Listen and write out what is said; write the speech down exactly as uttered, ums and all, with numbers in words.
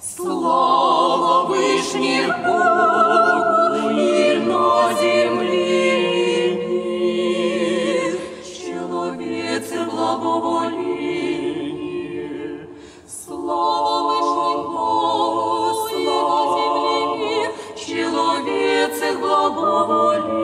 Слава Вышних Богу и на земле мир, человеце благоволение. Слава Вышних Богу и на земле мир, человеце благоволение.